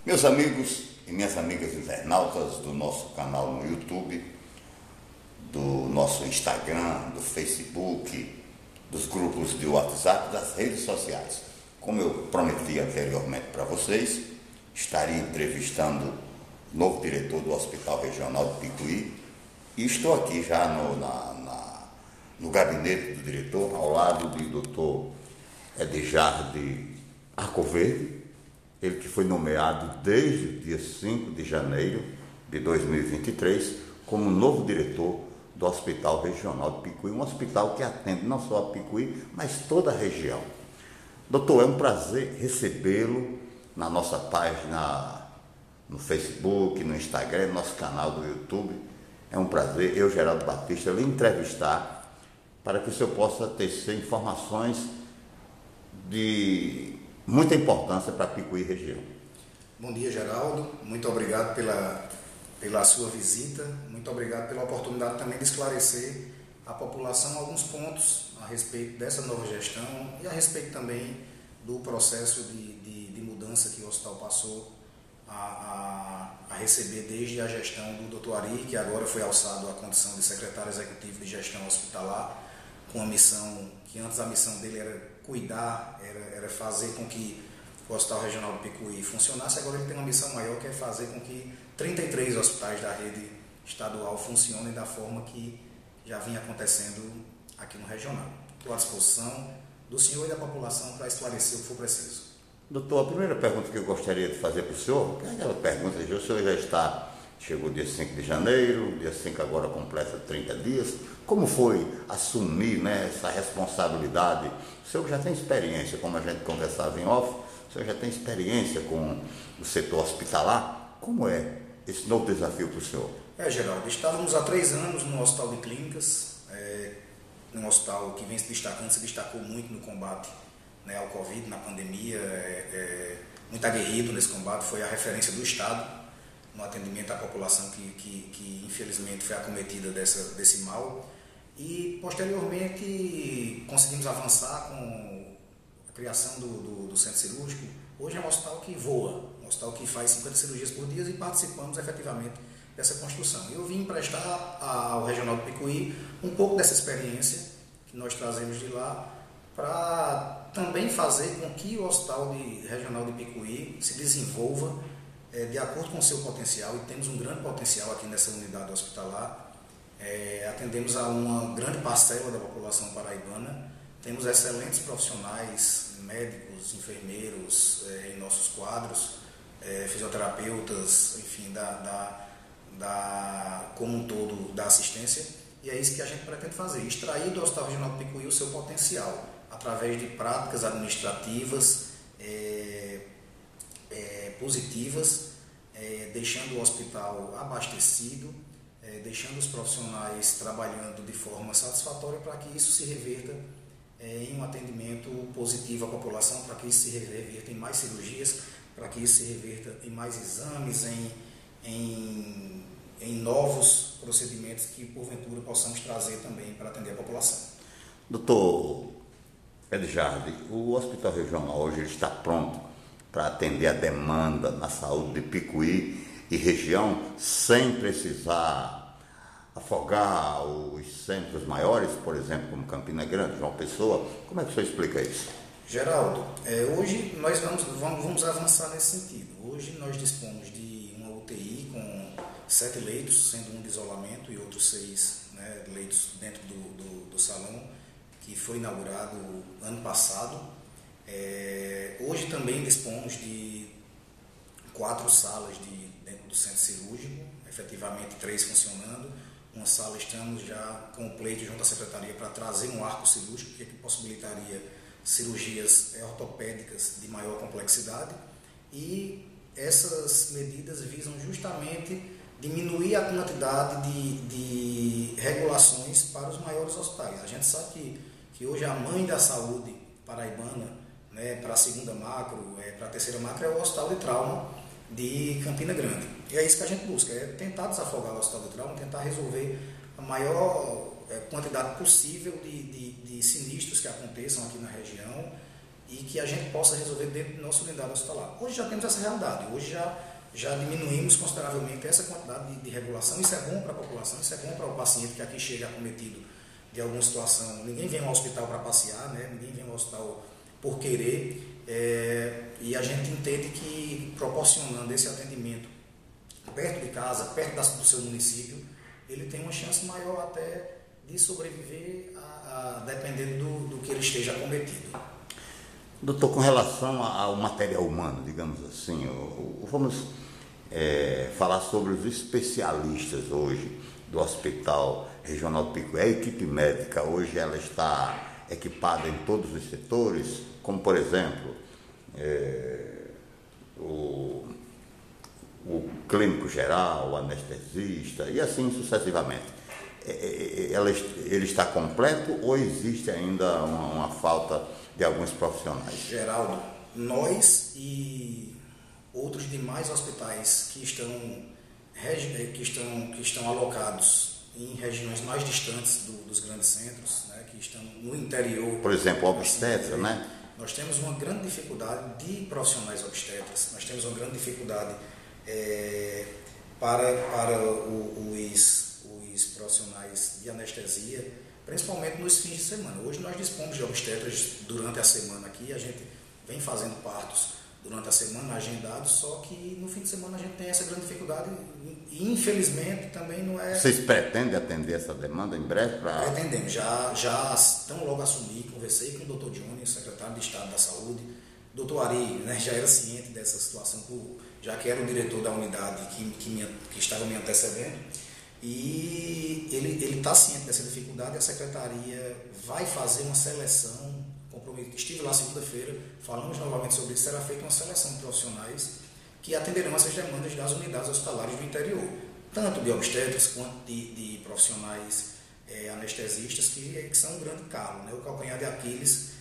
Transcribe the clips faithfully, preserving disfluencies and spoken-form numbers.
Meus amigos e minhas amigas internautas do nosso canal no YouTube, do nosso Instagram, do Facebook, dos grupos de WhatsApp, das redes sociais. Como eu prometi anteriormente para vocês, estaria entrevistando o novo diretor do Hospital Regional de Picuí e estou aqui já no, na, na, no gabinete do diretor, ao lado do doutor Edjar de Arcoverde, ele que foi nomeado desde o dia cinco de janeiro de dois mil e vinte e três como novo diretor do Hospital Regional de Picuí, um hospital que atende não só a Picuí, mas toda a região. Doutor, é um prazer recebê-lo na nossa página no Facebook, no Instagram, no nosso canal do YouTube. É um prazer, eu, Geraldo Batista, lhe entrevistar para que o senhor possa tecer informações de muita importância para Picuí região. Bom dia, Geraldo. Muito obrigado pela, pela sua visita. Muito obrigado pela oportunidade também de esclarecer à população alguns pontos a respeito dessa nova gestão e a respeito também do processo de, de, de mudança que o hospital passou a, a, a receber desde a gestão do doutor Ari, que agora foi alçado à condição de secretário executivo de gestão hospitalar, com a missão que antes a missão dele era cuidar, era, era fazer com que o Hospital Regional de Picuí funcionasse. Agora ele tem uma missão maior, que é fazer com que trinta e três hospitais da rede estadual funcionem da forma que já vinha acontecendo aqui no regional. Estou à disposição do senhor e da população para esclarecer o que for preciso. Doutor, a primeira pergunta que eu gostaria de fazer para o senhor, é aquela pergunta, o senhor já está, chegou dia cinco de janeiro, dia cinco agora completa trinta dias, como foi assumir, né, essa responsabilidade? O senhor já tem experiência, como a gente conversava em off, o senhor já tem experiência com o setor hospitalar, como é esse novo desafio para o senhor? É, Geraldo, estávamos há três anos no Hospital de Clínicas, é, um hospital que vem se destacando, se destacou muito no combate, né, ao Covid, na pandemia, é, é, muito aguerrido nesse combate, foi a referência do Estado no atendimento à população que, que, que infelizmente foi acometida dessa, desse mal. E posteriormente conseguimos avançar com a criação do, do, do centro cirúrgico. Hoje é um hospital que voa, um hospital que faz cinquenta cirurgias por dia e participamos efetivamente dessa construção. Eu vim emprestar ao Regional de Picuí um pouco dessa experiência que nós trazemos de lá para também fazer com que o Hospital de, Regional de Picuí se desenvolva é, de acordo com o seu potencial, e temos um grande potencial aqui nessa unidade hospitalar. É, atendemos a uma grande parcela da população paraibana, temos excelentes profissionais, médicos, enfermeiros é, em nossos quadros, é, fisioterapeutas, enfim, da, da, da, como um todo da assistência, e é isso que a gente pretende fazer, extrair do Hospital Regional de Picuí o seu potencial, através de práticas administrativas é, é, positivas, é, deixando o hospital abastecido, É, deixando os profissionais trabalhando de forma satisfatória para que isso se reverta é, em um atendimento positivo à população, para que isso se reverta em mais cirurgias, para que isso se reverta em mais exames, em, em, em novos procedimentos que porventura possamos trazer também para atender a população. Doutor Edjarde, o Hospital Regional hoje está pronto para atender a demanda na saúde de Picuí e região, sem precisar afogar os centros maiores, por exemplo, como Campina Grande, João Pessoa? Como é que o senhor explica isso? Geraldo, é, hoje nós vamos, vamos, vamos avançar nesse sentido. Hoje nós dispomos de uma U T I com sete leitos, sendo um de isolamento e outros seis, né, leitos dentro do, do, do salão, que foi inaugurado ano passado. É, hoje também dispomos de quatro salas de do centro cirúrgico, efetivamente três funcionando. Uma sala estamos já com o pleito junto à secretaria para trazer um arco cirúrgico que possibilitaria cirurgias ortopédicas de maior complexidade, e essas medidas visam justamente diminuir a quantidade de, de regulações para os maiores hospitais. A gente sabe que, que hoje a mãe da saúde paraibana, né, para a segunda macro, é, para a terceira macro, é o Hospital de Trauma de Campina Grande. E é isso que a gente busca, é tentar desafogar o Hospital de Trauma, tentar resolver a maior é, quantidade possível de, de, de sinistros que aconteçam aqui na região e que a gente possa resolver dentro do nosso unidade hospitalar. Hoje já temos essa realidade, hoje já, já diminuímos consideravelmente essa quantidade de, de regulação. Isso é bom para a população, isso é bom para o paciente que aqui chega acometido de alguma situação. Ninguém vem ao hospital para passear, né? Ninguém vem ao hospital por querer, é, e a gente entende que proporcionando esse atendimento perto de casa, perto da, do seu município, ele tem uma chance maior até de sobreviver, a, a, dependendo do, do que ele esteja acometido. Doutor, com relação ao material humano, digamos assim, vamos é, falar sobre os especialistas hoje do Hospital Regional do Picuí. A equipe médica hoje ela está equipada em todos os setores, como por exemplo é, o, o clínico geral, o anestesista e assim sucessivamente. Ela, ele está completo ou existe ainda uma, uma falta de alguns profissionais? Geraldo, nós e outros demais hospitais que estão, que estão, que estão alocados em regiões mais distantes do, dos grandes centros, né, que estão no interior. Por exemplo, obstetra, assim, né? Nós temos uma grande dificuldade de profissionais obstetras, nós temos uma grande dificuldade é, para, para o, os, os profissionais de anestesia, principalmente nos fins de semana. Hoje nós dispomos de obstetras durante a semana aqui, a gente vem fazendo partos durante a semana agendados, só que no fim de semana a gente tem essa grande dificuldade e infelizmente também não é... Vocês pretendem atender essa demanda em breve? Pra... Pretendemos, já, já tão logo assumi, conversei com o doutor Johnny, secretário de Estado da Saúde, o doutor Ari, né, já era ciente dessa situação, já que era o diretor da unidade que, que, me, que estava me antecedendo, e ele está ciente dessa dificuldade. A secretaria vai fazer uma seleção comprometida. Estive lá segunda-feira, falamos novamente sobre isso. Será feita uma seleção de profissionais que atenderão essas demandas das unidades hospitalares do interior, tanto de obstetras quanto de, de profissionais é, anestesistas, que, que são um grande calo, né, o calcanhar de Aquiles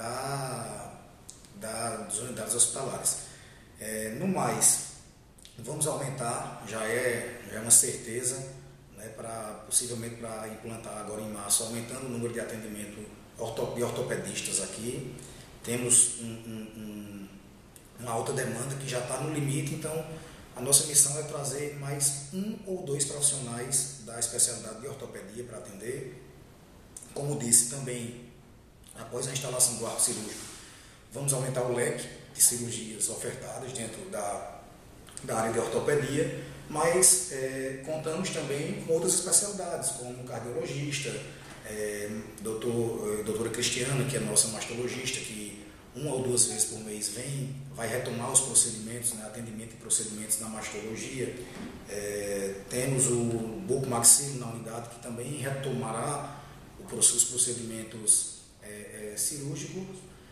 da, da, das unidades hospitalares. É, no mais, vamos aumentar, já é, já é uma certeza, Pra, possivelmente para implantar agora em março, aumentando o número de atendimento de ortopedistas aqui. Temos um, um, um, uma alta demanda que já está no limite, então a nossa missão é trazer mais um ou dois profissionais da especialidade de ortopedia para atender. Como disse também, após a instalação do arco cirúrgico, vamos aumentar o leque de cirurgias ofertadas dentro da, da área de ortopedia, mas é, contamos também com outras especialidades, como cardiologista, é, doutor, doutora Cristiana, que é nossa mastologista, que uma ou duas vezes por mês vem, vai retomar os procedimentos, né, atendimento e procedimentos na mastologia. É, temos o bucomaxilo na unidade, que também retomará os procedimentos é, é, cirúrgicos,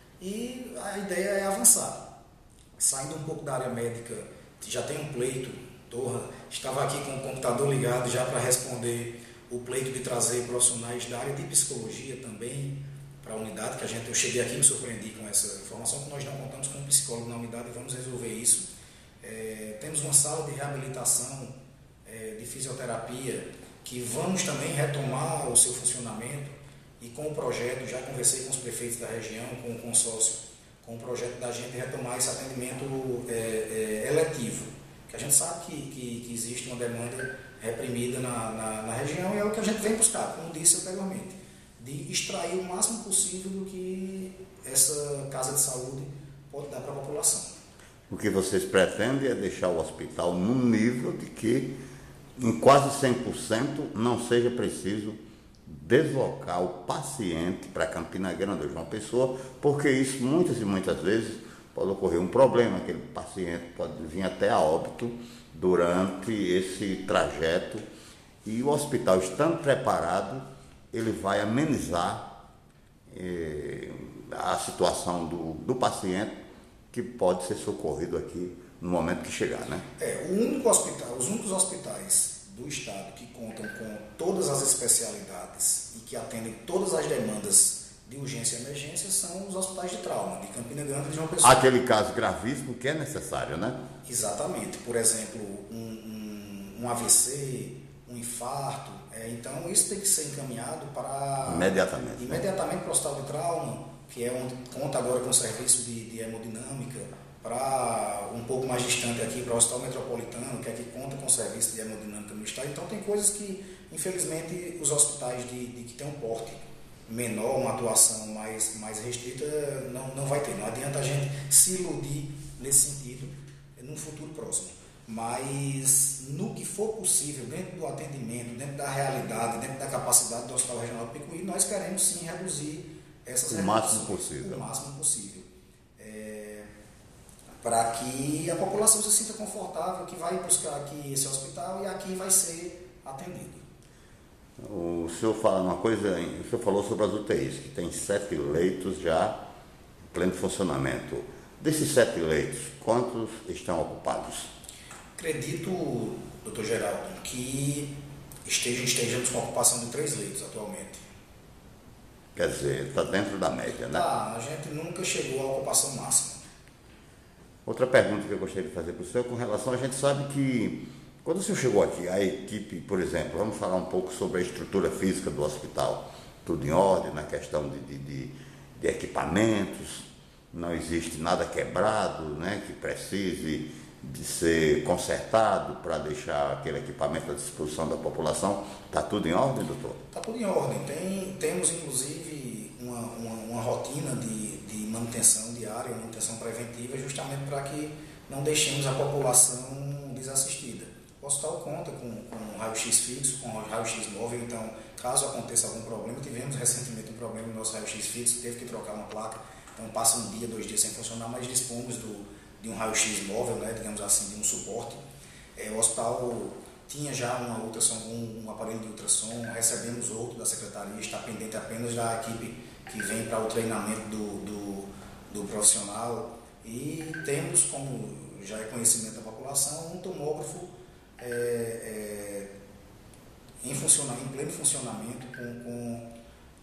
e a ideia é avançar. Saindo um pouco da área médica, já tem um pleito. Torra, estava aqui com o computador ligado já para responder o pleito de trazer profissionais da área de psicologia também para a unidade, que a gente, eu cheguei aqui e me surpreendi com essa informação, que nós não contamos com um psicólogo na unidade e vamos resolver isso. É, temos uma sala de reabilitação, é, de fisioterapia, que vamos também retomar o seu funcionamento, e com o projeto, já conversei com os prefeitos da região, com o consórcio, com o projeto da gente retomar esse atendimento é, é, eletivo. Que a gente sabe que, que, que existe uma demanda reprimida na, na, na região, e é o que a gente vem buscar, como disse anteriormente, de extrair o máximo possível do que essa casa de saúde pode dar para a população. O que vocês pretendem é deixar o hospital num nível de que, em quase cem por cento, não seja preciso deslocar o paciente para Campina Grande ou João Pessoa, porque isso muitas e muitas vezes pode ocorrer um problema, aquele paciente pode vir até a óbito durante esse trajeto, e o hospital, estando preparado, ele vai amenizar eh, a situação do, do paciente, que pode ser socorrido aqui no momento que chegar, né? É, o único hospital, os únicos hospitais do estado que contam com todas as especialidades e que atendem todas as demandas de urgência e emergência são os hospitais de trauma, de Campina Grande e de João Pessoa. Aquele caso gravíssimo que é necessário, né? Exatamente. Por exemplo, um, um, um A V C, um infarto. É, então, isso tem que ser encaminhado para... Imediatamente. Imediatamente né? para o hospital de trauma, que é onde conta agora com o serviço de, de hemodinâmica, para um pouco mais distante aqui, para o Hospital Metropolitano, que aqui conta com o serviço de hemodinâmica no estado. Então tem coisas que, infelizmente, os hospitais de, de que tem um porte menor, uma atuação mais, mais restrita, não, não vai ter. Não adianta a gente se iludir nesse sentido num futuro próximo. Mas no que for possível, dentro do atendimento, dentro da realidade, dentro da capacidade do Hospital Regional do Picuí, nós queremos sim reduzir essas o máximo possível. O máximo possível. É, para que a população se sinta confortável, que vai buscar aqui esse hospital e aqui vai ser atendido. O senhor fala uma coisa, o senhor falou sobre as U T Is, que tem sete leitos já em pleno funcionamento. Desses sete leitos, quantos estão ocupados? Acredito, doutor Geraldo, que esteja, estejamos com a ocupação de três leitos atualmente. Quer dizer, está dentro da média, né? Tá, a gente nunca chegou à ocupação máxima. Outra pergunta que eu gostaria de fazer para o senhor, com relação, a gente sabe que quando o senhor chegou aqui, a equipe, por exemplo, vamos falar um pouco sobre a estrutura física do hospital, tudo em ordem, na questão de, de, de, de equipamentos, não existe nada quebrado, né, que precise de ser consertado para deixar aquele equipamento à disposição da população. Está tudo em ordem, doutor? Está tudo em ordem. Tem, temos, inclusive, uma, uma, uma rotina de, de manutenção diária, manutenção preventiva, justamente para que não deixemos a população desassistida. O hospital conta com, com raio-x fixo, com raio-x móvel, então, caso aconteça algum problema, tivemos recentemente um problema no nosso raio-x fixo, teve que trocar uma placa, então passa um dia, dois dias sem funcionar, mas dispomos do, de um raio-x móvel, né, digamos assim, de um suporte. É, o hospital tinha já uma ultrassom, um, um aparelho de ultrassom, recebemos outro da secretaria, está pendente apenas da equipe que vem para o treinamento do, do, do profissional, e temos, como já é conhecimento da população, um tomógrafo É, é, em, funciona, em pleno funcionamento com, com,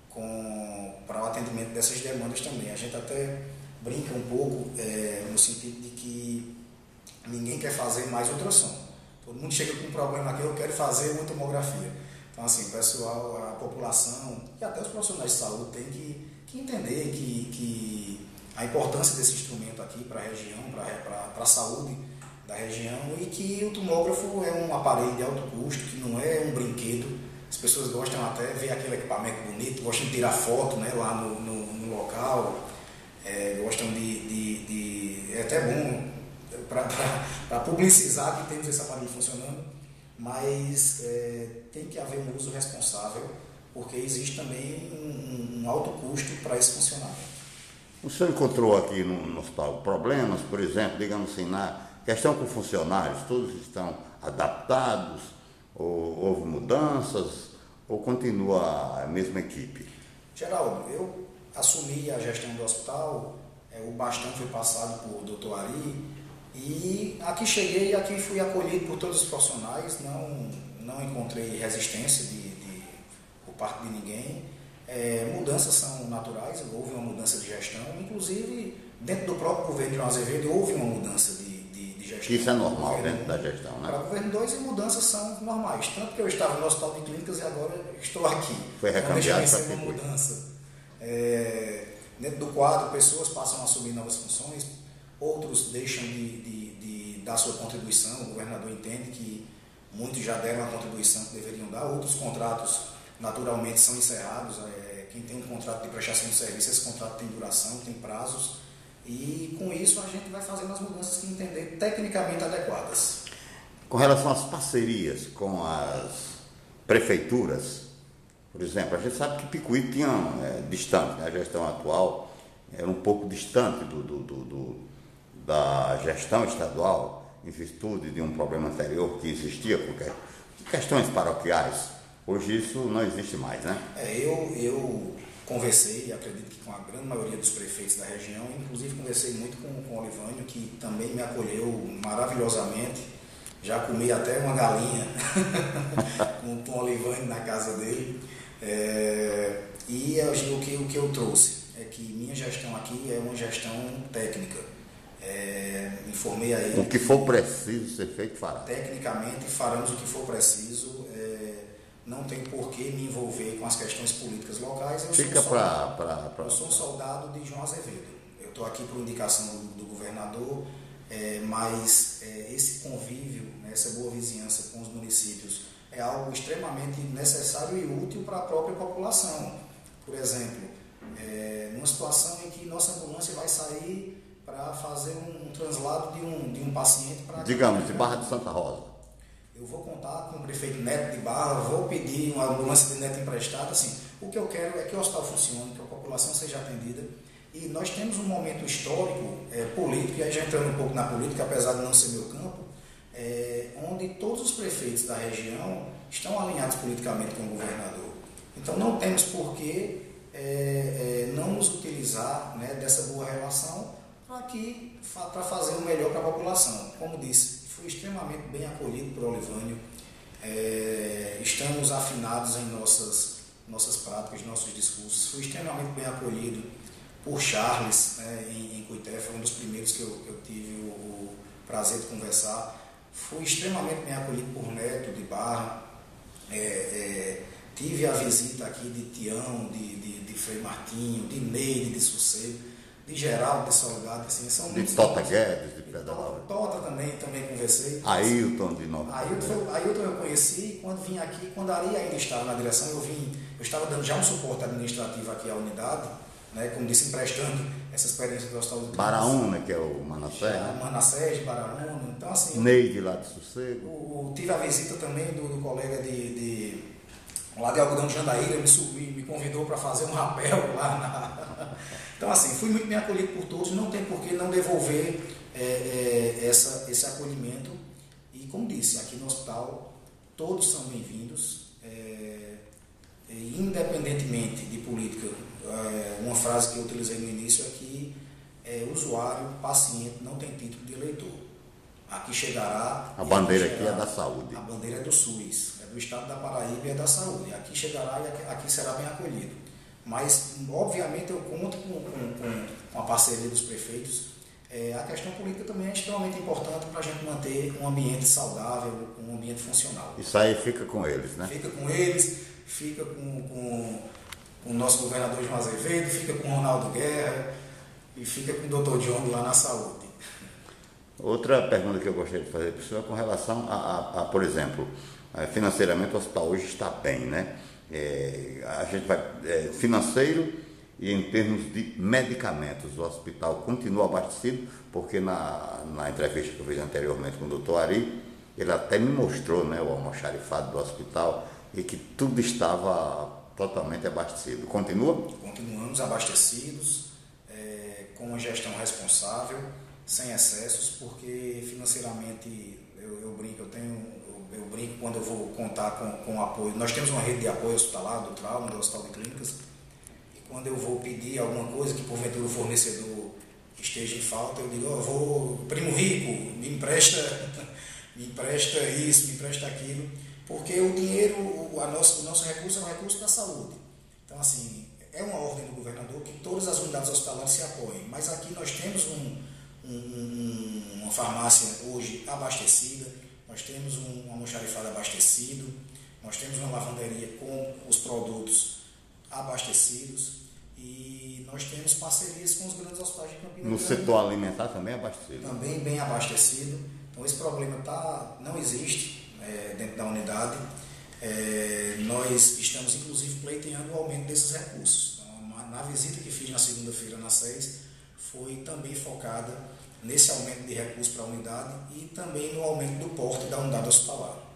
com, para o atendimento dessas demandas também. A gente até brinca um pouco é, no sentido de que ninguém quer fazer mais ultrassom. Todo mundo chega com um problema aqui, eu quero fazer uma tomografia. Então, assim, o pessoal, a população e até os profissionais de saúde têm que, que entender que, que a importância desse instrumento aqui para a região, para a saúde da região, e que o tomógrafo é um aparelho de alto custo, que não é um brinquedo. As pessoas gostam até de ver aquele equipamento bonito, gostam de tirar foto, né, lá no, no, no local, é, gostam de, de, de... É até bom para publicizar que temos esse aparelho funcionando, mas é, tem que haver um uso responsável, porque existe também um, um alto custo para esse funcionamento. O senhor encontrou aqui no, no hospital problemas, por exemplo, digamos assim, na questão com funcionários, todos estão adaptados, ou houve mudanças, ou continua a mesma equipe? Geraldo, eu assumi a gestão do hospital, é, o bastão foi passado por doutor Ari, e aqui cheguei, aqui fui acolhido por todos os profissionais, não, não encontrei resistência de, de, por parte de ninguém. É, mudanças são naturais, houve uma mudança de gestão, inclusive dentro do próprio governo de João Azevedo houve uma mudança de gestão. Isso é normal dentro da gestão, né? Para o governo dois, as mudanças são normais. Tanto que eu estava no hospital de clínicas e agora estou aqui. Foi recambiado para uma mudança. É, dentro do quadro, pessoas passam a assumir novas funções, outros deixam de, de, de dar sua contribuição. O governador entende que muitos já deram a contribuição que deveriam dar, outros contratos naturalmente são encerrados. É, quem tem um contrato de prestação de serviço, esse contrato tem duração, tem prazos. E com isso a gente vai fazendo as mudanças que entender tecnicamente adequadas. Com relação às parcerias com as prefeituras, por exemplo, a gente sabe que Picuí tinha é, distante, né? A gestão atual era um pouco distante do, do, do, do, da gestão estadual, em virtude de um problema anterior que existia, porque questões paroquiais. Hoje isso não existe mais, né? É, eu... eu... conversei, acredito que com a grande maioria dos prefeitos da região, inclusive conversei muito com, com o Olivânio, que também me acolheu maravilhosamente. Já comi até uma galinha com, com o Olivânio na casa dele. É, e eu, o, que, o que eu trouxe é que minha gestão aqui é uma gestão técnica. É, informei aí. O que for preciso ser feito, fará. Tecnicamente, faremos o que for preciso. É, não tenho por que me envolver com as questões políticas locais. Eu Fica para... Eu sou um soldado de João Azevedo. Eu estou aqui por indicação do, do governador, é, mas é, esse convívio, né, essa boa vizinhança com os municípios é algo extremamente necessário e útil para a própria população. Por exemplo, é, numa situação em que nossa ambulância vai sair para fazer um, um translado de um, de um paciente para... Digamos, de Barra de Santa Rosa. Eu vou contar com o prefeito Neto de Barra, vou pedir uma ambulância de Neto emprestada. Assim, o que eu quero é que o hospital funcione, que a população seja atendida. E nós temos um momento histórico, é, político, e aí já entrando um pouco na política, apesar de não ser meu campo, é, onde todos os prefeitos da região estão alinhados politicamente com o governador. Então não temos por que é, é, não nos utilizar, né, dessa boa relação para que, para fazer o melhor para a população. Como disse, fui extremamente bem acolhido por Olivânio, é, estamos afinados em nossas, nossas práticas, nossos discursos, fui extremamente bem acolhido por Charles, né, em, em Cuité, foi um dos primeiros que eu, que eu tive o, o prazer de conversar. Fui extremamente bem acolhido por Neto de Barra, é, é, tive a visita aqui de Tião, de, de, de Frei Martinho, de Neide de Sossego, de Geraldo de Salgado, assim, são de Tota Guedes, de Pedral. Tota também, também conversei. Ailton de Nova. Ailton, Ailton eu conheci quando vim aqui, quando a Ari ainda estava na direção, eu vim, eu estava dando já um suporte administrativo aqui à unidade, né, como disse, emprestando essa experiência do Hospital do Baraúna, que é o Manassés. Né? Manassés, de Baraúna. Então, assim. Neide lá de Sossego. O, o, tive a visita também do, do colega de, de. lá de Algodão de Jandaíra, me, subi, me convidou para fazer um rapel lá na. Então, assim, fui muito bem acolhido por todos, não tem por que não devolver é, é, essa, esse acolhimento. E, como disse, aqui no hospital, todos são bem-vindos, é, independentemente de política. É, uma frase que eu utilizei no início é que é, usuário, paciente, não tem título de eleitor. Aqui chegará... A bandeira aqui, chegará, aqui é da saúde. A bandeira é do SUS, é do estado da Paraíba e é da saúde. Aqui chegará e aqui, aqui será bem acolhido. Mas, obviamente, eu conto com, com, com a parceria dos prefeitos. É, a questão política também é extremamente importante para a gente manter um ambiente saudável, um ambiente funcional. Isso aí fica com eles, né? Fica com eles, fica com... com o nosso governador João Azevedo, fica com o Ronaldo Guerra e fica com o doutor John lá na saúde. Outra pergunta que eu gostaria de fazer para o senhor é com relação a, a, a, por exemplo, financeiramente o hospital hoje está bem, né? É, a gente vai, é, financeiro e em termos de medicamentos, o hospital continua abastecido, porque na, na entrevista que eu fiz anteriormente com o doutor Ari, ele até me mostrou, né, o almoxarifado do hospital e que tudo estava totalmente abastecido. Continua? Continuamos abastecidos, é, com uma gestão responsável, sem excessos, porque financeiramente eu, eu brinco, eu tenho, eu, eu brinco quando eu vou contar com, com apoio. Nós temos uma rede de apoio hospitalar, do trauma, do Hospital de Clínicas, e quando eu vou pedir alguma coisa que porventura o fornecedor esteja em falta, eu digo, oh, eu vou, primo rico, me empresta, me empresta isso, me empresta aquilo. Porque o dinheiro, o, a nosso, o nosso recurso é um recurso da saúde. Então, assim, é uma ordem do governador que todas as unidades hospitalares se apoiem. Mas aqui nós temos um, um, um, uma farmácia hoje abastecida, nós temos um almoxarifado abastecido, nós temos uma lavanderia com os produtos abastecidos e nós temos parcerias com os grandes hospitais de Campina Grande. No setor alimentar também é abastecido? Também bem abastecido. Então, esse problema tá, não existe. É, dentro da unidade, é, nós estamos inclusive pleiteando o aumento desses recursos. Então, na visita que fiz na segunda-feira na SES, foi também focada nesse aumento de recursos para a unidade e também no aumento do porte da unidade hospitalar.